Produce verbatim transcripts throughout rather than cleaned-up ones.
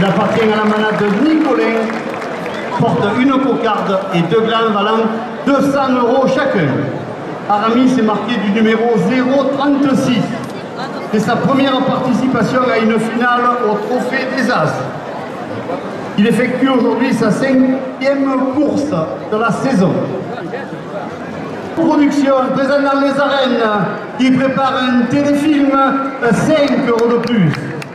Il appartient à la manade de Nicolin, porte une cocarde et deux glands valant deux cents euros chacun. Aramis est marqué du numéro zéro trente-six. C'est sa première participation à une finale au Trophée des As. Il effectue aujourd'hui sa cinquième course de la saison. Production présente dans les arènes qui prépare un téléfilm cinq euros de plus.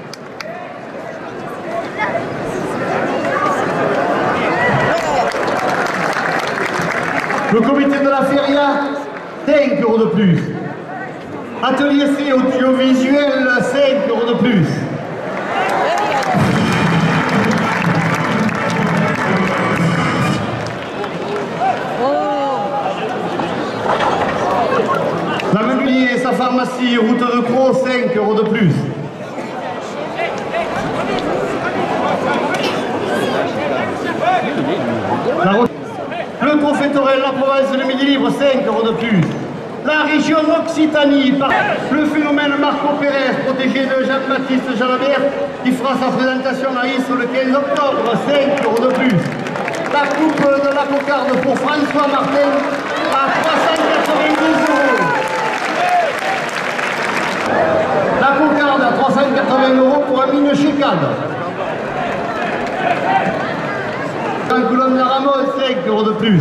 Le comité de la feria, cinq euros de plus. Atelier C audiovisuel, cinq euros de plus. La Menulier et sa pharmacie, route de Cros, cinq euros de plus. La route... Le Trophée Torel, la province de Midi Libre, cinq euros de plus. La région Occitanie, par le phénomène Marco Pérez, protégé de Jean-Baptiste Jalabert, qui fera sa présentation à Istres le quinze octobre, cinq euros de plus. La coupe de la cocarde pour François Martin à trois cent quatre-vingt-dix euros. La cocarde à trois cent quatre-vingts euros pour Amine Chekad. Un coulombe de Ramon, cinq euros de plus.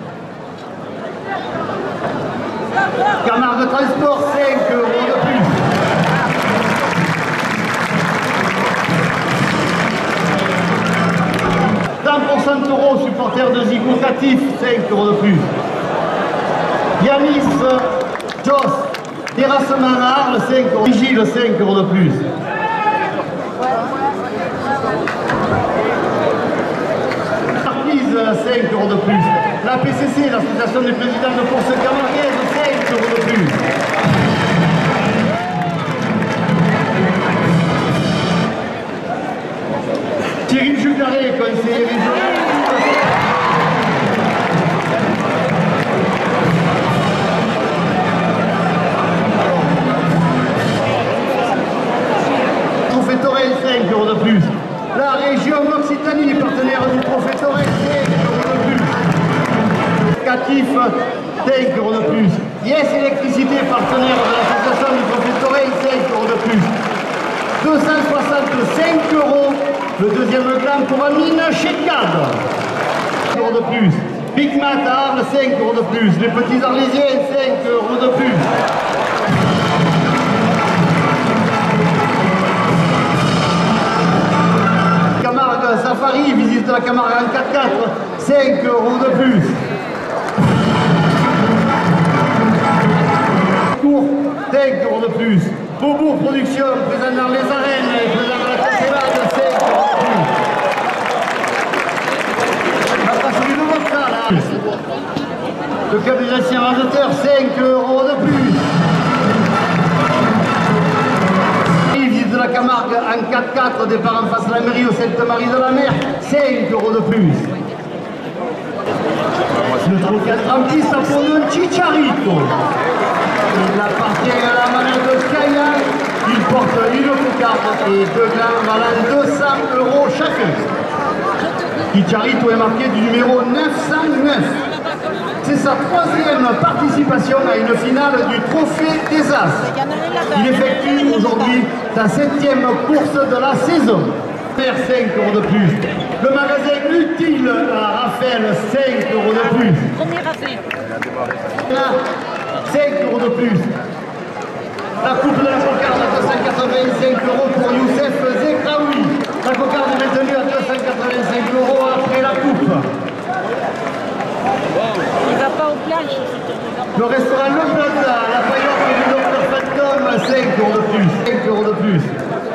Camargue Transport, cinq euros de plus. cent pour cent euros, supporters de Zico Catif, cinq euros de plus. Yanis, Joss, terrassement à Arles, cinq euros. Vigile, cinq euros de plus. cinq euros de plus. La P C C, l'association des présidents de course camarguaise, cinq euros de plus. Thierry Jugaré, conseiller régional. Trophée Torel, cinq euros de plus. La région Occitanie, partenaire du Trophée Torel, cinq euros de plus. Catif, cinq euros de plus. Yes Électricité, partenaire de l'association du Trophée Torel, cinq euros de plus. deux cent soixante-cinq euros, le deuxième gland pour Amine Chekad. cinq euros de plus. Big Mat à Arles, cinq euros de plus. Les petits Arlésiens, cinq euros de plus. Safari, visite de la Camargue en quatre quatre, cinq euros de plus. Cours, cinq euros de plus. Beaubourg Production, présent dans les arènes et présent dans la Castelade, cinq euros de plus. La brasserie de Vodka, là. Le club des anciens raseteurs, cinq euros de plus. De la Camargue en quatre quatre, départ en face de la mairie au Sainte-Marie-de-la-Mer, cinq euros de plus. Le trocadre en piste pour le Chicharito. Il appartient à la manette de Kaya. Il porte une cocarde et deux glands valant deux cents euros chacun. Chicharito est marqué du numéro neuf cent neuf. C'est sa troisième participation à une finale du Trophée des As. Il effectue aujourd'hui sa septième course de la saison. cinq euros de plus. Le magasin utile à Raphaël, cinq euros de plus. Premier Raphaël. cinq euros de plus. La coupe de la cocarde à deux cent quatre-vingt-cinq euros pour Youssef Zekraoui. La cocarde est maintenue à deux cent quatre-vingt-cinq euros après la coupe. Il va pas aux plages. Le restaurant Le Plaza, la paillote du docteur Phantom, cinq euros de plus. cinq euros de plus.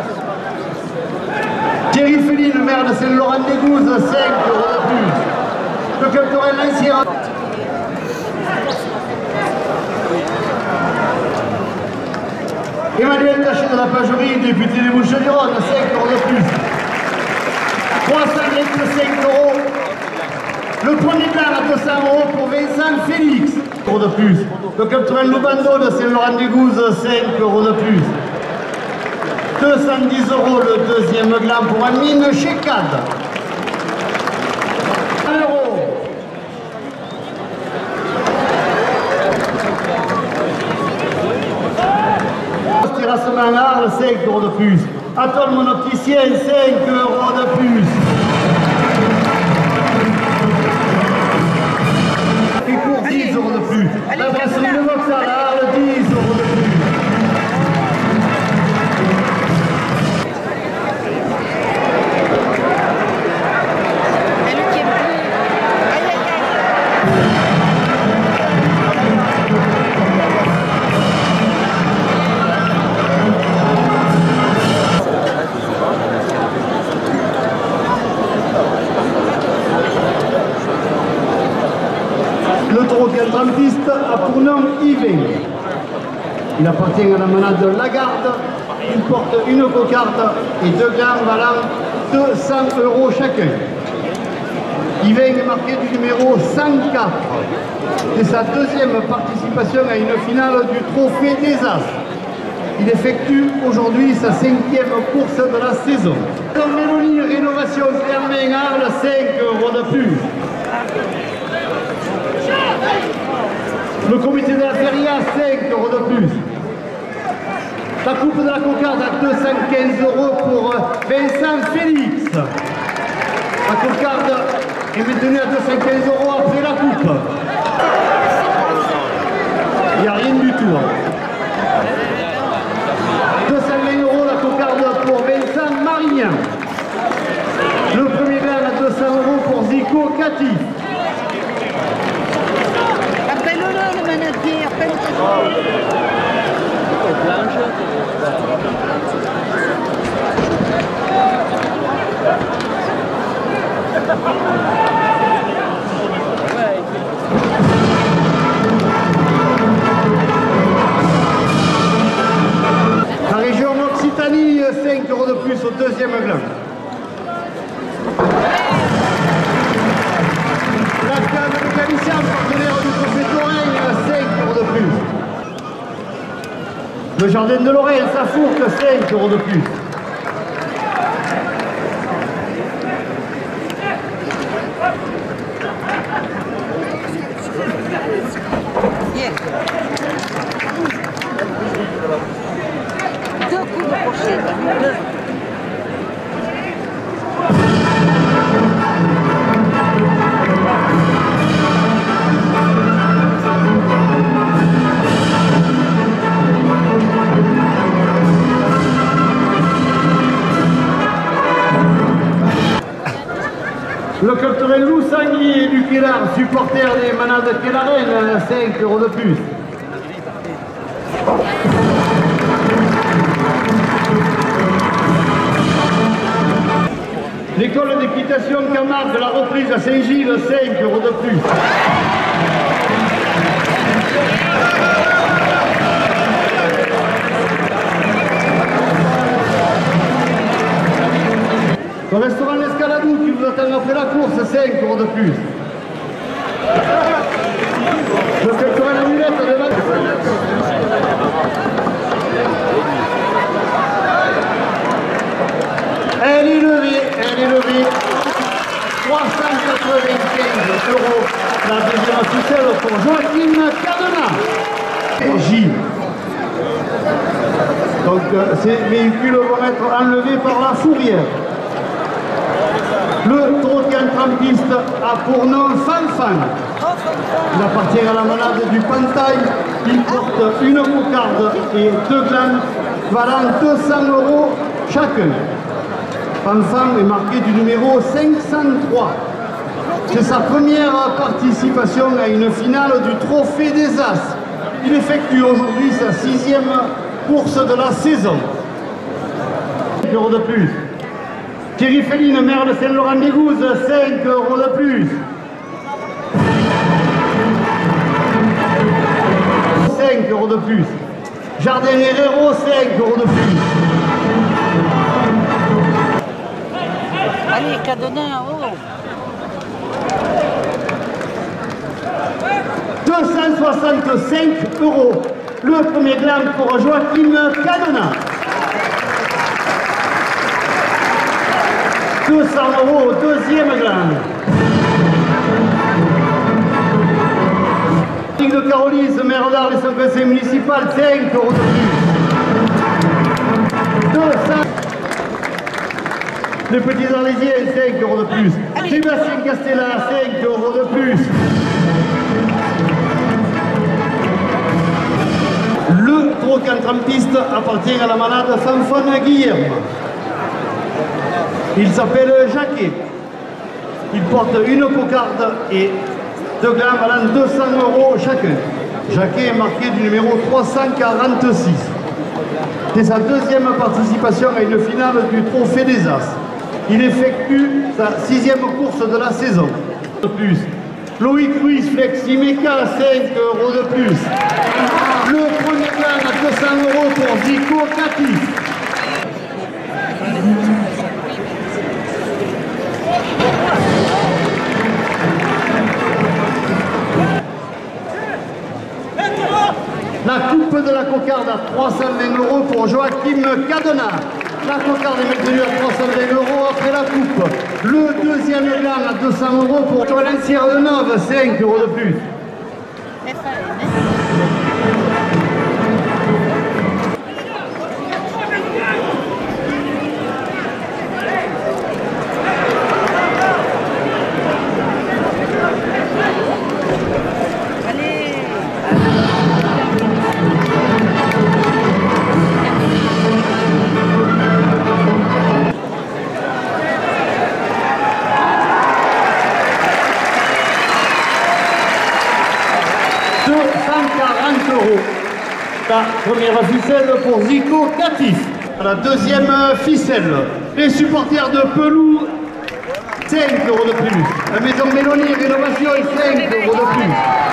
Thierry Féline, le maire de Saint-Laurent-des-Gouzes, cinq euros de plus. Le club Torel Lancière. Emmanuel Taché de la Pagerie, député des Bouches-du-Rhône, cinq euros de plus. trois cent vingt-cinq euros. Le premier plan à deux cents euros pour Vincent Félix, euros de plus. Le club Torel Loubando de Saint-Laurent-des-Gouzes, cinq euros de plus. deux cent dix euros le deuxième gland pour un mine chez C A D. un euro. Tirassement à Arles, cinq euros de plus. Atoll mon opticien, cinq euros de plus. Picourt, dix euros de plus. La brasserie de Vauxhall à Arles, dix euros de plus. Le trente-piste à Pournon Yvain. Il appartient à la manade de Lagarde. Il porte une cocarde et deux glands valant deux cents euros chacun. Yvain est marqué du numéro cent quatre. C'est sa deuxième participation à une finale du Trophée des As. Il effectue aujourd'hui sa cinquième course de la saison. Comme Mélanie, rénovation Clermain Arles, cinq euros de plus. Le comité de la feria, cinq euros de plus. La coupe de la cocarde à deux cent quinze euros pour Vincent Félix. La cocarde est maintenue à deux cent quinze euros après la coupe. Il n'y a rien du tout. deux cent vingt euros la cocarde pour Vincent Marignan. Le premier verre à deux cents euros pour Zico Cathy. Appelle-le, le manager, appelle-le. La région Occitanie, cinq euros de plus au deuxième gland. La cave de Galician, partenaire du Trophée Touraine, cinq euros de plus. Le jardin de Lorraine, ça fourque, cinq euros de plus. Yeah. Deux coups de crochet. Deux. Le culturel Lou Sanguier du Kélar, supporter des manades Kélarènes, cinq euros de plus. L'école d'équitation Camargue de la reprise à Saint-Gilles, cinq euros de plus. Le restaurant L'Escaladou qui vous attend après la course, cinq euros de plus. Le culturel Amulette de Val. Elle est levée, elle est levée. trois cent quatre-vingt-quinze euros. La deuxième officielle pour Joachim Cardona. J. Donc ces véhicules vont être enlevés par la fourrière. Le trottin-trampiste à Pournon Fanfan. Il appartient à la manade du Pantail. Il porte une cocarde et deux glands valant deux cents euros chacun. Fanfan est marqué du numéro cinq cent trois. C'est sa première participation à une finale du Trophée des As. Il effectue aujourd'hui sa sixième course de la saison. cinq euros de plus. Thierry Féline, maire de Saint-Laurent-des-Gouzes, cinq euros de plus. cinq euros de plus. Jardin Herrero, cinq euros de plus. Allez, Cadonnin, oh. deux cent soixante-cinq euros. Le premier gland pour Joachim Cadonnin. deux cents euros au deuxième gland. Ligue de Caroline, maire d'Arles et son conseil municipal, cinq euros de plus. deux cents. Les petits Arlésiens, cinq euros de plus. Sébastien Castella, cinq euros de plus. Le trocant en piste appartient à la malade Fanfone Guillerme. Il s'appelle Jacquet. Il porte une cocarde et deux glands valant deux cents euros chacun. Jacquet est marqué du numéro trois cent quarante-six. C'est sa deuxième participation à une finale du Trophée des As. Il effectue sa sixième course de la saison. De plus. Loïc Ruiz Fleximeca, cinq euros de plus. Le premier plan à deux cents euros pour Zico Catif. La coupe de la cocarde à trois cent vingt euros pour Joachim Cadena. La cocarde est maintenue à trois cent vingt euros après la coupe. Le deuxième gland à deux cents euros pour Valencière de Neuve, cinq euros de plus. deux cent quarante euros. La première ficelle pour Zico Catif. La deuxième ficelle, les supporters de Pelou, cinq euros de plus. La maison Mélanie Rénovation, cinq euros de plus.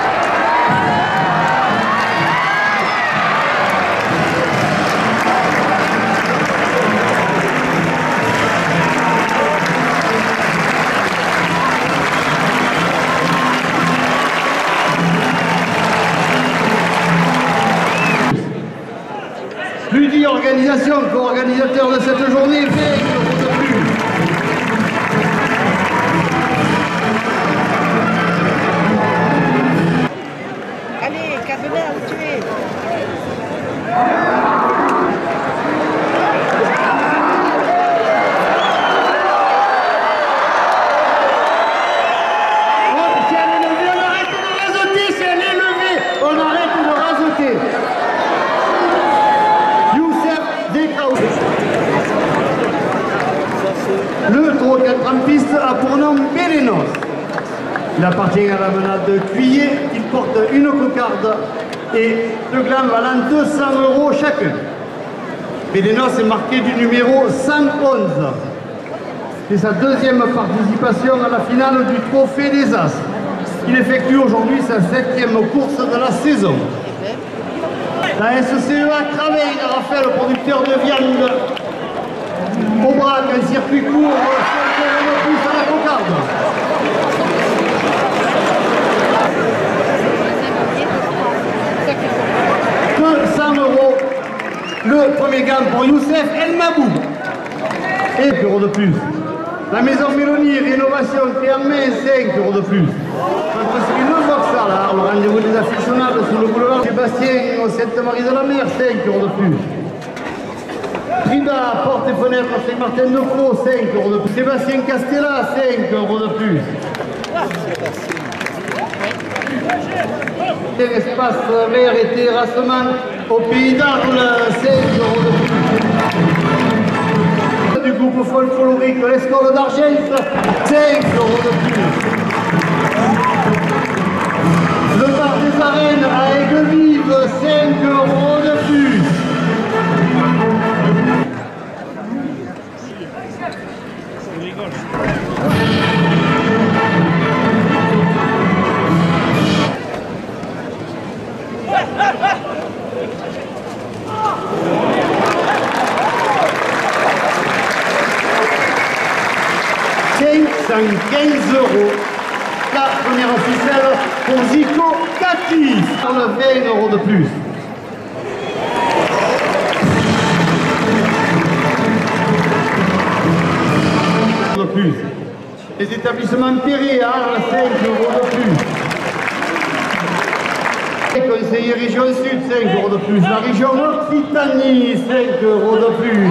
Ludi Organisation, co-organisateur de cette journée, vingt euros de plus. Allez, Cadena, où tu es? Oh, si elle est levée, on arrête de rasoter, si elle est levée, on arrête de rasoter. Le trocant en piste a pour nom Bélénos. Il appartient à la menade de Cuillet. Il porte une cocarde et deux glands valant deux cents euros chacun. Bélénos est marqué du numéro cent onze. C'est sa deuxième participation à la finale du Trophée des As. Il effectue aujourd'hui sa septième course de la saison. La S C E A Craveil, Raphaël, producteur de viande au brac, un circuit court, cinq euros de plus à la cocarde. deux cents euros. Le premier gamme pour Youssef El Mabou. Et cinq euros de plus. La maison Mélanie, rénovation clé en main, cinq euros de plus. C'est une Vauxhall, là, le rendez-vous des aficionados sur le boulevard Sébastien, au Sainte-Marie-de-la-Mer, cinq euros de plus. Frida, porte et fenêtre, Saint-Martin-de-Croix, cinq euros de plus. Sébastien Castella, cinq euros de plus. Espace vert et terrassement au Pays d'Arles, cinq euros de plus. Du groupe folklorique, l'Escole d'Argent, cinq euros de plus. Le bar des Arènes à Aiguevive, cinq euros de plus. cinq cent quinze euros. La première officielle pour Zico Catif. Sur le vingt euros de plus. plus. Les établissements Perret à Arles, cinq euros de plus. Les conseillers région Sud, cinq euros de plus. La région Occitanie, cinq euros de plus.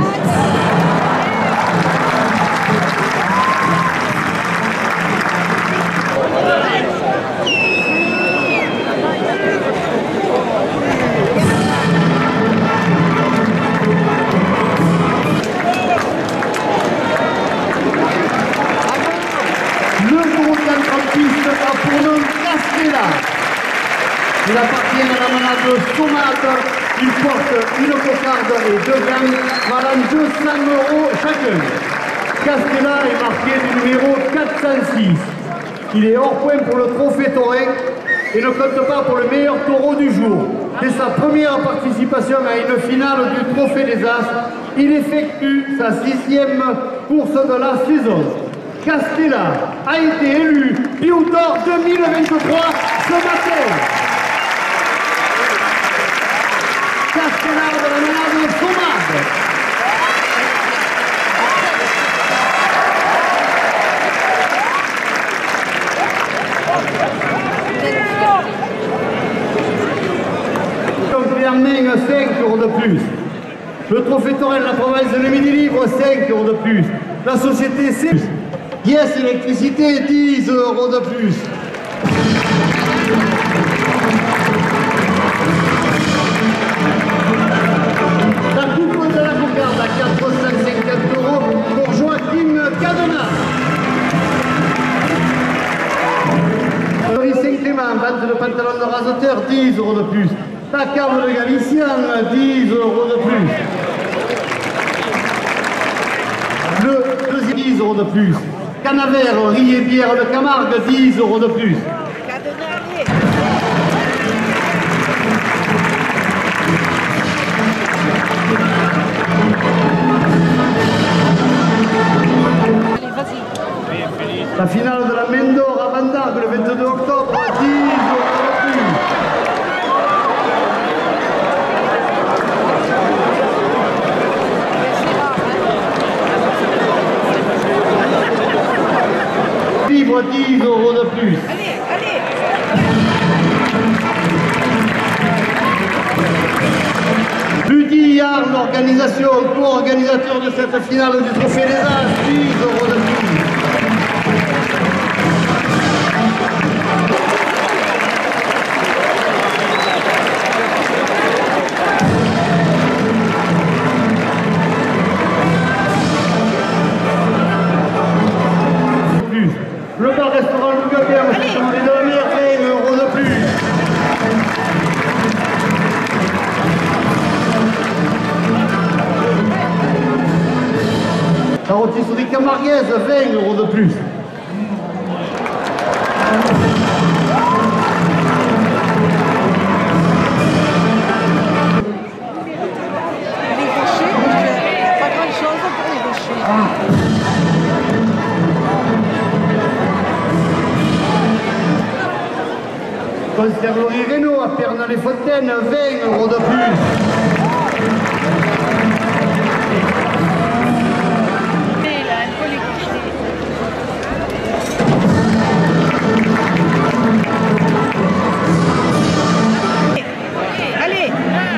Il appartient à la manade Somade, il porte une cocarde et deux gammes, valant deux cents euros chacun. Castella est marqué du numéro quatre cent six. Il est hors point pour le trophée taurin et ne compte pas pour le meilleur taureau du jour. C'est sa première participation à une finale du trophée des As. Il effectue sa sixième course de la saison. Castella a été élu Piou d'Or deux mille vingt-trois ce matin. Castella de la manade Somade. Donc en main cinq euros de plus. Le trophée taurin de la province de Midi Libre, cinq euros de plus. La société C. Yes Électricité, dix euros de plus. La coupe de la cocarde à quatre cent cinquante euros pour Joachim Cadena. Henri Saint-Clément, vente de pantalon de raseteur, dix euros de plus. La cave de Galicien, dix euros de plus. Le deuxième, dix euros de plus. Canavère, riz et bière de Camargue, dix euros de plus. La finale de la Mendor à Vendargue le vingt-deux octobre, dix euros de plus. Libre, dix euros de plus. Allez, allez. Ludy Arles, l'organisation, co-organisateur de cette finale du Trophée des As, dix euros de plus. Le bar-restaurant Lougaguerre, c'est demandé de la mer, vingt euros de plus. La rôtisserie camarguaise, vingt euros de plus. Les rochers, pas grand chose pour les rochers. Conserverie Renault à Pernod-les-Fontaines, vingt euros de plus. Et là, elle peut les coucher. Allez, allez.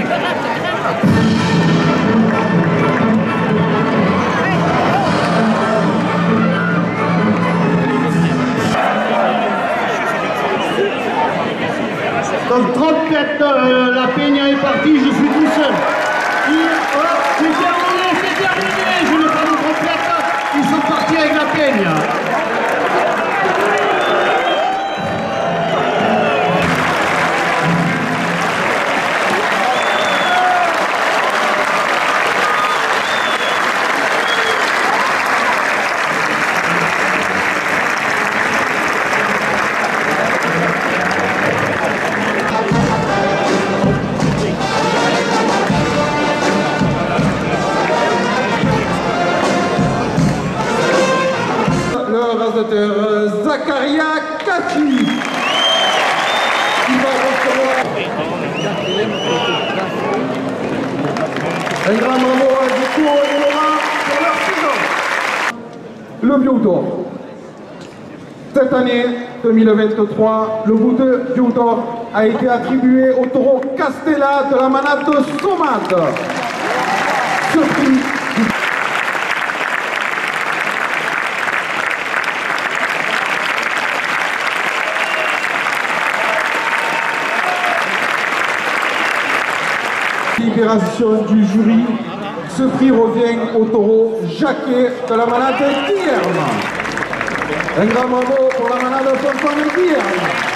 Donc trente-quatre, euh, la peña est partie, je suis tout seul. Il, oh, c'est terminé, c'est terminé, je n'ai pas de trente-quatre, ils sont partis avec la peña. Zakaria Kachi qui va recevoir un grand bravo à Zico et Laurent pour leur saison. le Biottor. Cette année deux mille vingt-trois, le bout de Biottor a été attribué au taureau Castella de la manade de Somade. Ce prix libération du jury, ce prix revient au taureau Jacquet de la manade de Guillerme. Un grand bravo pour la manade de François de Guillerme.